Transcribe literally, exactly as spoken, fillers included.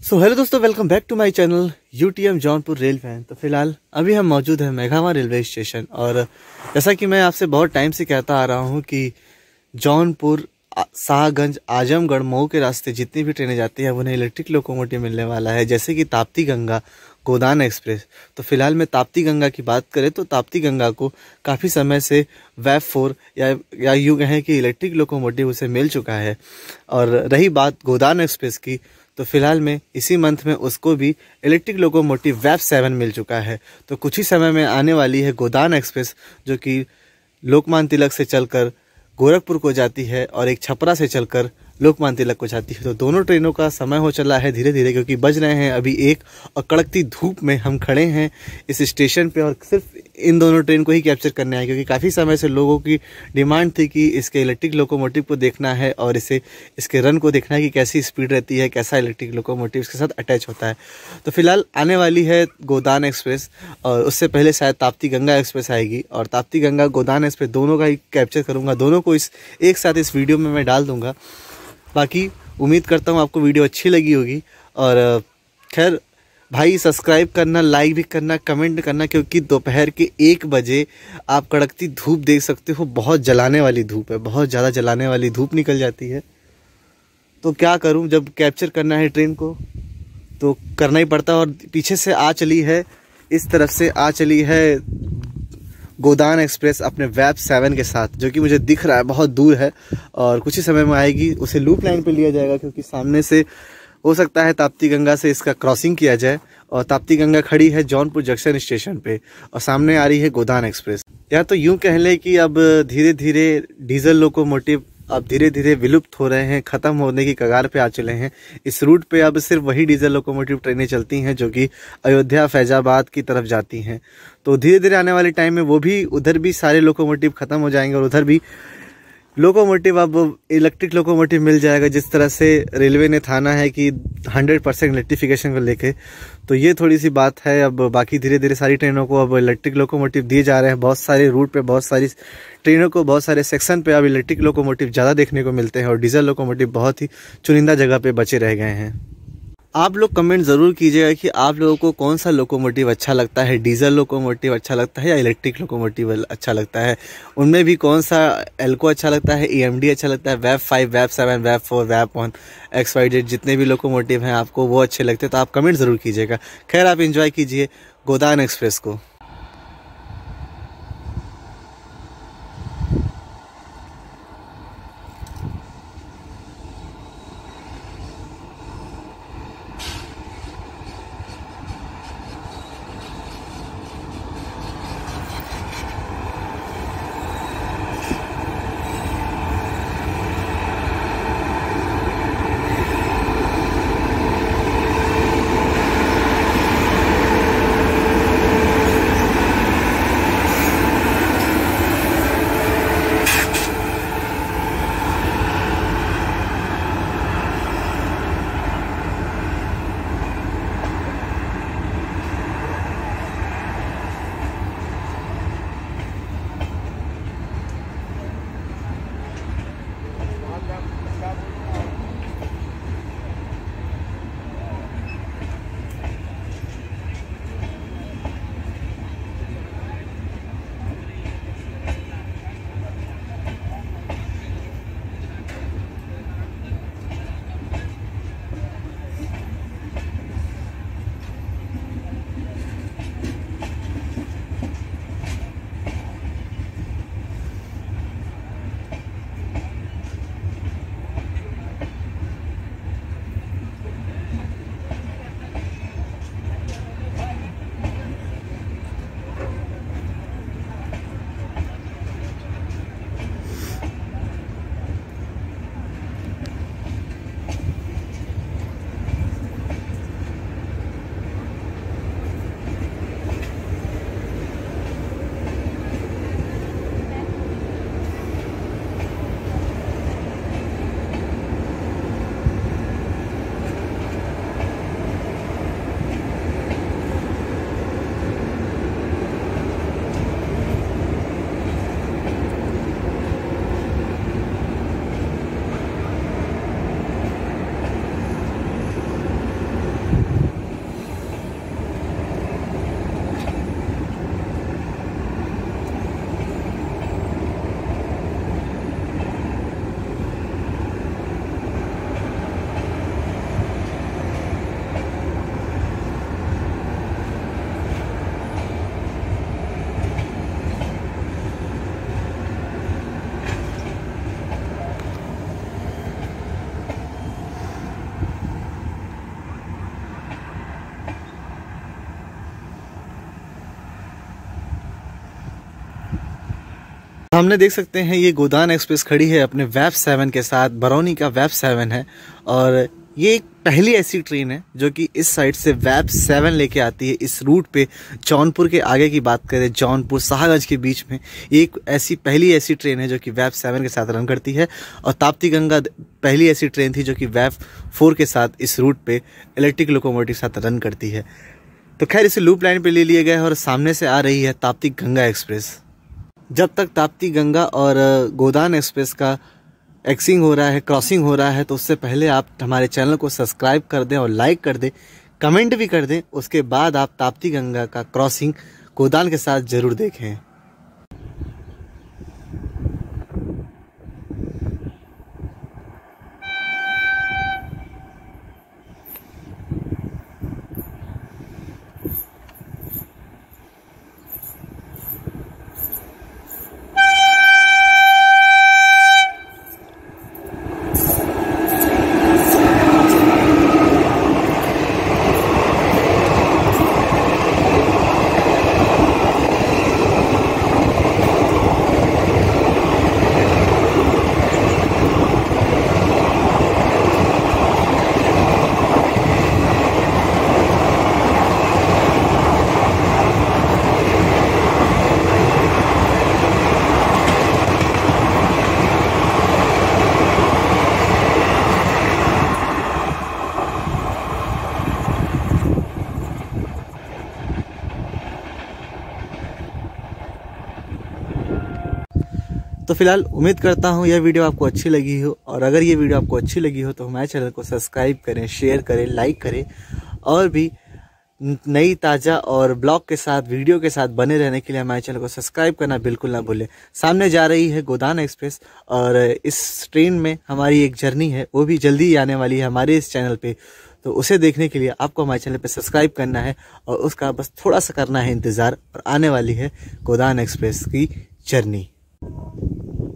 सो hello दोस्तों, welcome back to my channel UTM Jaunpur rail fan. तो फिलहाल अभी हम मौजूद हैं मेघावा रेलवे स्टेशन। और जैसा कि मैं आपसे बहुत टाइम से कहता आ रहा हूं कि जौनपुर, शाहगंज, आजमगढ़, मऊ के रास्ते जितनी भी ट्रेनें जाती हैं उन्हें इलेक्ट्रिक लोकोमोटिव मिलने वाला है, जैसे कि ताप्ती गंगा, गोदान एक्सप्रेस। तो फिलहाल मैं ताप्ती गंगा की बात करें तो ताप्ती गंगा को काफ़ी समय से वेब फोर या या यूँ कहें कि इलेक्ट्रिक लोकोमोटिव उसे मिल चुका है। और रही बात गोदान एक्सप्रेस की, तो फिलहाल में इसी मंथ में उसको भी इलेक्ट्रिक लोकोमोटिव वेब सेवन मिल चुका है। तो कुछ ही समय में आने वाली है गोदान एक्सप्रेस, जो कि लोकमान्य तिलक से चलकर गोरखपुर को जाती है और एक छपरा से चलकर लोकमान्य तिलक को जाती है। तो दोनों ट्रेनों का समय हो चला है धीरे धीरे, क्योंकि बज रहे हैं अभी एक, और कड़कती धूप में हम खड़े हैं इस स्टेशन पे और सिर्फ इन दोनों ट्रेन को ही कैप्चर करने आए, क्योंकि काफ़ी समय से लोगों की डिमांड थी कि इसके इलेक्ट्रिक लोकोमोटिव को देखना है और इसे इसके रन को देखना है कि कैसी स्पीड रहती है, कैसा इलेक्ट्रिक लोकोमोटिव इसके साथ अटैच होता है। तो फिलहाल आने वाली है गोदान एक्सप्रेस, और उससे पहले शायद ताप्ती गंगा एक्सप्रेस आएगी। और ताप्ती गंगा, गोदान एक्सप्रेस दोनों का ही कैप्चर करूँगा, दोनों को इस एक साथ इस वीडियो में मैं डाल दूँगा। बाकी उम्मीद करता हूँ आपको वीडियो अच्छी लगी होगी। और खैर भाई, सब्सक्राइब करना, लाइक भी करना, कमेंट करना, क्योंकि दोपहर के एक बजे आप कड़कती धूप देख सकते हो। बहुत जलाने वाली धूप है, बहुत ज़्यादा जलाने वाली धूप निकल जाती है। तो क्या करूँ, जब कैप्चर करना है ट्रेन को तो करना ही पड़ता है। और पीछे से आ चली है, इस तरफ से आ चली है गोदान एक्सप्रेस अपने वेब सेवन के साथ, जो कि मुझे दिख रहा है बहुत दूर है और कुछ ही समय में आएगी। उसे लूप लाइन पे लिया जाएगा, क्योंकि सामने से हो सकता है ताप्ती गंगा से इसका क्रॉसिंग किया जाए। और ताप्ती गंगा खड़ी है जौनपुर जंक्शन स्टेशन पे और सामने आ रही है गोदान एक्सप्रेस। या तो यूं कह लें कि अब धीरे धीरे डीजल लोकोमोटिव अब धीरे धीरे विलुप्त हो रहे हैं, ख़त्म होने की कगार पे आ चले हैं। इस रूट पे अब सिर्फ वही डीजल लोकोमोटिव ट्रेनें चलती हैं जो कि अयोध्या, फैजाबाद की तरफ जाती हैं। तो धीरे धीरे आने वाले टाइम में वो भी, उधर भी सारे लोकोमोटिव ख़त्म हो जाएंगे और उधर भी लोकोमोटिव अब इलेक्ट्रिक लोकोमोटिव मिल जाएगा। जिस तरह से रेलवे ने ठाना है कि हंड्रेड परसेंट इलेक्ट्रिफिकेशन को लेके, तो ये थोड़ी सी बात है। अब बाकी धीरे धीरे सारी ट्रेनों को अब इलेक्ट्रिक लोकोमोटिव दिए जा रहे हैं। बहुत सारे रूट पे, बहुत सारी ट्रेनों को, बहुत सारे सेक्शन पे अब इलेक्ट्रिक लोकोमोटिव ज़्यादा देखने को मिलते हैं और डीजल लोकोमोटिव बहुत ही चुनिंदा जगह पे बचे रह गए हैं। आप लोग कमेंट ज़रूर कीजिएगा कि आप लोगों को कौन सा लोकोमोटिव अच्छा लगता है, डीजल लोकोमोटिव अच्छा लगता है या इलेक्ट्रिक लोकोमोटिव अच्छा लगता है। उनमें भी कौन सा एल्को अच्छा लगता है, ईएमडी अच्छा लगता है, वेब फाइव, वेब सेवन, वेब फोर, वेब वन, एक्स वाई जेड, जितने भी लोकोमोटिव हैं आपको वो अच्छे लगते हैं, तो आप कमेंट ज़रूर कीजिएगा। खैर, आप इंजॉय कीजिए गोदान एक्सप्रेस को। सामने देख सकते हैं ये गोदान एक्सप्रेस खड़ी है अपने वेब सेवन के साथ। बरौनी का वेब सेवन है और ये एक पहली ऐसी ट्रेन है जो कि इस साइड से वेब सेवन लेके आती है इस रूट पे। जौनपुर के आगे की बात करें, जौनपुर शाहगंज के बीच में एक ऐसी पहली ऐसी ट्रेन है जो कि वेब सेवन के साथ रन करती है। और ताप्ती गंगा पहली ऐसी ट्रेन थी जो कि वेब फोर के साथ इस रूट पे इलेक्ट्रिक लोकोमोटिव के साथ रन करती है। तो खैर इसे लूप लाइन पे ले लिया गया है और सामने से आ रही है ताप्ती गंगा एक्सप्रेस। जब तक ताप्ती गंगा और गोदान एक्सप्रेस का एक्सिंग हो रहा है, क्रॉसिंग हो रहा है, तो उससे पहले आप हमारे चैनल को सब्सक्राइब कर दें और लाइक कर दें, कमेंट भी कर दें। उसके बाद आप ताप्ती गंगा का क्रॉसिंग गोदान के साथ ज़रूर देखें। तो फिलहाल उम्मीद करता हूँ यह वीडियो आपको अच्छी लगी हो, और अगर ये वीडियो आपको अच्छी लगी हो तो हमारे चैनल को सब्सक्राइब करें, शेयर करें, लाइक करें और भी नई ताज़ा और ब्लॉग के साथ वीडियो के साथ बने रहने के लिए हमारे चैनल को सब्सक्राइब करना बिल्कुल ना भूलें। सामने जा रही है गोदान एक्सप्रेस और इस ट्रेन में हमारी एक जर्नी है, वो भी जल्दी आने वाली है हमारे इस चैनल पे। तो उसे देखने के लिए आपको हमारे चैनल पे सब्सक्राइब करना है और उसका बस थोड़ा सा करना है इंतज़ार, और आने वाली है गोदान एक्सप्रेस की जर्नी।